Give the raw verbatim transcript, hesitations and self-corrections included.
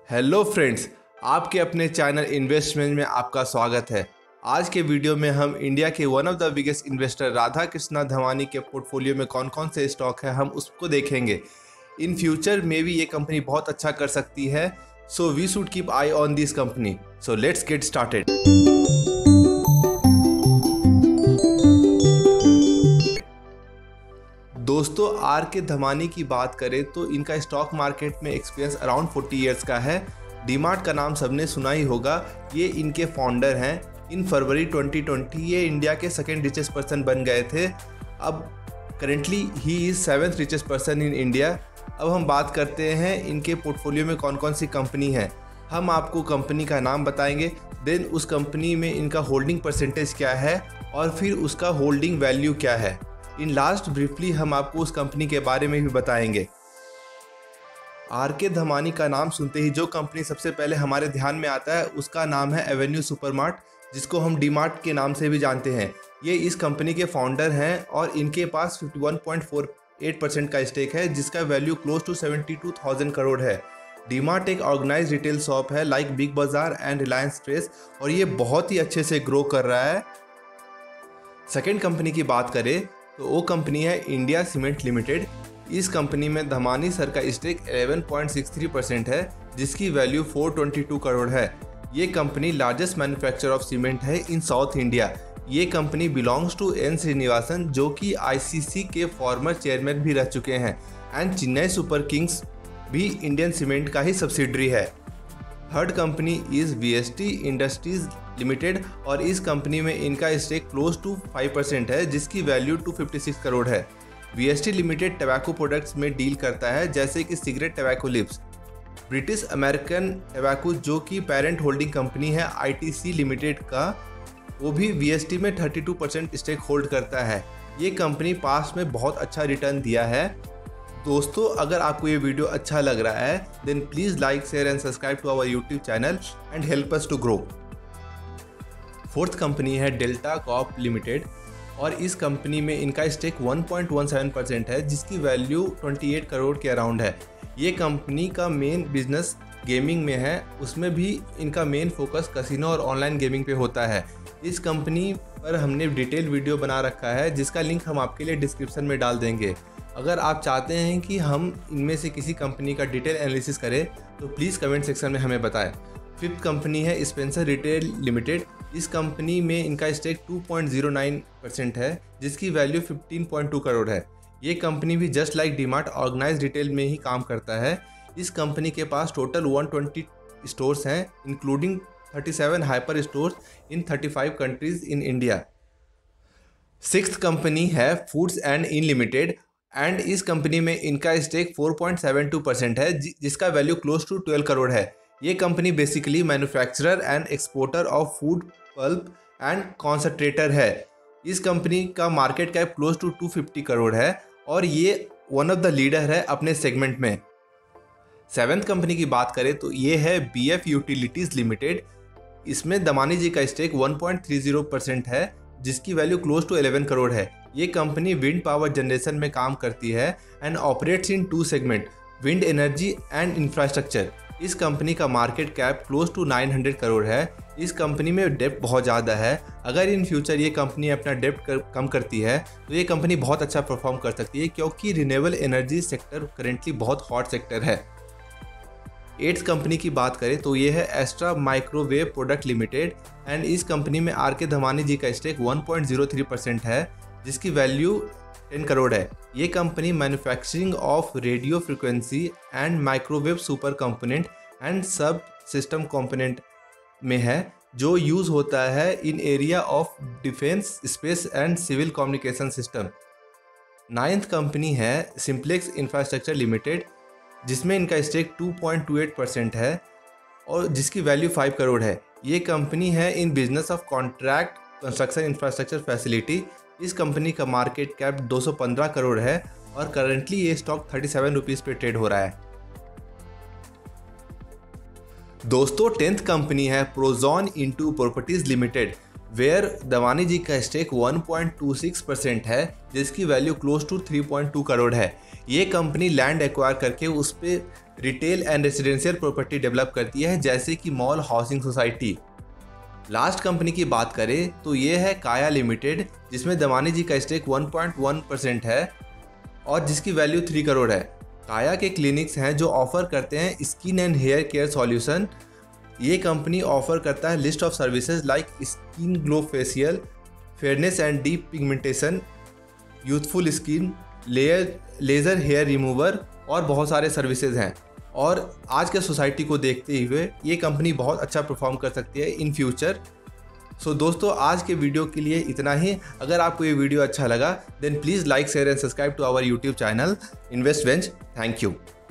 Hello friends, आपके अपने channel investment में आपका स्वागत है। आज के वीडियो में हम इंडिया के one of the biggest investor Radha Krishna Dhawani के पोर्टफोलियो में कौन कौन से स्टॉक है हम उसको देखेंगे। इन फ्यूचर में भी ये कंपनी बहुत अच्छा कर सकती है, so we should keep eye on this company. So let's get started. दोस्तों, आर के धवानी की बात करें तो इनका स्टॉक मार्केट में एक्सपीरियंस अराउंड फोर्टी इयर्स का है। डीमार्ट का नाम सबने सुना ही होगा, ये इनके फाउंडर हैं। इन फरवरी ट्वेंटी ट्वेंटी ये इंडिया के सेकेंड रिचेस्ट पर्सन बन गए थे। अब currently he is seventh richest person in India. अब हम बात करते हैं इनके पोर्टफोलियो में कौन कौन सी कंपनी है। हम आपको कंपनी का नाम बताएंगे, देन उस कंपनी में इनका होल्डिंग परसेंटेज क्या है और फिर उसका होल्डिंग वैल्यू क्या है। इन लास्ट ब्रीफली हम आपको उस कंपनी के बारे में भी बताएंगे। आर के धवानी का नाम सुनते ही जो कंपनी सबसे पहले हमारे ध्यान में आता है उसका नाम है एवेन्यू सुपरमार्ट, जिसको हम डीमार्ट के नाम से भी जानते हैं। ये इस कंपनी के फाउंडर हैं और इनके पास इक्यावन पॉइंट फोर एट परसेंट का स्टेक है, जिसका value close to seventy two thousand crore है। डीमार्ट एक ऑर्गेनाइज रिटेल शॉप है like Big Bazaar and Reliance Fresh, और ये बहुत ही अच्छे से ग्रो कर रहा है। सेकेंड कंपनी की बात करें तो वो कंपनी है इंडिया सीमेंट लिमिटेड। इस कंपनी में धवानी सर का stake eleven point six three percent है, जिसकी value four twenty two crore है। ये company largest manufacturer of cement है इन साउथ इंडिया। ये company belongs to N Srinivasan, जो कि आईसीसी के फॉर्मर चेयरमैन भी रह चुके हैं, एंड चेन्नई सुपर किंग्स भी इंडियन सीमेंट का ही सब्सिडरी है। Third company is VST Industries Limited, और इस कंपनी में इनका stake close to five percent है, जिसकी value two fifty six crore है। वीएसटी लिमिटेड टबैको प्रोडक्ट्स में डील करता है, जैसे कि cigarette, tobacco leaves. British American Tobacco, जो कि पेरेंट होल्डिंग कंपनी है आईटीसी लिमिटेड का, वो भी वीएसटी में thirty two percent stake hold करता है। ये कंपनी पास्ट में बहुत अच्छा रिटर्न दिया है। दोस्तों, अगर आपको ये वीडियो अच्छा लग रहा है then please like, share and subscribe to our YouTube channel and help us to grow. Fourth company है डेल्टा कॉर्प लिमिटेड, और इस कंपनी में इनका stake one point one seven percent है, जिसकी वैल्यू अट्ठाईस करोड़ के अराउंड है। ये कंपनी का मेन बिजनेस गेमिंग में है, उसमें भी इनका मेन फोकस कैसीनो और ऑनलाइन गेमिंग पे होता है। इस कंपनी पर हमने डिटेल वीडियो बना रखा है, जिसका लिंक हम आपके लिए डिस्क्रिप्शन में डाल देंगे। अगर आप चाहते हैं कि हम इनमें से किसी कंपनी का डिटेल एनालिसिस करें तो प्लीज़ कमेंट सेक्शन में हमें बताएं। फिफ्थ कंपनी है स्पेंसर रिटेल लिमिटेड। इस कंपनी में इनका stake two point zero nine percent है, जिसकी value fifteen point two crore है। ये कंपनी भी just like DMart organise retail में ही काम करता है। इस कंपनी के पास टोटल वन ट्वेंटी स्टोर्स हैं, including thirty seven hyper stores in thirty five countries in India. Sixth company है Foods and Inn Limited, and इस कंपनी में इनका stake four point seven two percent है, जिसका value close to twelve crore है। ये company basically manufacturer and exporter of food, pulp and concentrator है। इस कंपनी का market cap close to two fifty crore है, और ये वन ऑफ द लीडर है अपने सेगमेंट में। सेवेंथ कंपनी की बात करें तो ये है बीएफ यूटिलिटीज़ लिमिटेड। इसमें दमानी जी का stake one point three zero percent है, जिसकी value close to eleven crore है। ये कंपनी विंड पावर जनरेशन में काम करती है and operates in two segment, wind energy and infrastructure. इस कंपनी का market cap close to nine hundred crore है। इस कंपनी में डेप्ट बहुत ज़्यादा है। अगर इन फ्यूचर ये कंपनी अपना डेप्ट कर, कम करती है तो ये कंपनी बहुत अच्छा परफॉर्म कर सकती है, क्योंकि रिन्यूएबल एनर्जी सेक्टर करेंटली बहुत हॉट सेक्टर है। एट्थ कंपनी की बात करें तो ये है Astra Microwave product limited, and इस कंपनी में आर के धवानी जी का stake one point zero three percent है, जिसकी वैल्यू टेन करोड़ है। ये company manufacturing of radio frequency and microwave super component and subsystem component में है, जो यूज़ होता है in area of defence, space and civil communication system. Ninth company है सिंप्लेक्स इंफ्रास्ट्रक्चर लिमिटेड, जिसमें इनका stake two point two eight percent है और जिसकी वैल्यू फाइव करोड़ है। ये कंपनी है in business of contract construction infrastructure facility. इस कंपनी का मार्केट कैप दो सौ पंद्रह करोड़ है, और करंटली ये स्टॉक थर्टी सेवन रुपीज़ पे ट्रेड हो रहा है। दोस्तों, टेंथ कंपनी है Prozone Intu Properties Limited, where Dhawani ji का stake one point two six percent है, जिसकी value close to three point two crore है। ये कंपनी लैंड एक्वायर करके उस पर retail and residential property develop करती है, जैसे कि mall, housing society. Last company की बात करें तो ये है काया लिमिटेड, जिसमें दमानी जी का stake one point one percent है और जिसकी वैल्यू थ्री करोड़ है। काया के क्लिनिक्स हैं जो ऑफर करते हैं skin and hair care solution. ये कंपनी ऑफर करता है list of services like skin glow facial, fairness and deep pigmentation, youthful skin, layer laser hair remover और बहुत सारे सर्विसेज हैं। और आज के सोसाइटी को देखते हुए ये कंपनी बहुत अच्छा परफॉर्म कर सकती है इन फ्यूचर। सो दोस्तों, आज के वीडियो के लिए इतना ही। अगर आपको ये वीडियो अच्छा लगा then please like, share and subscribe to our YouTube channel Invest Vench. Thank you.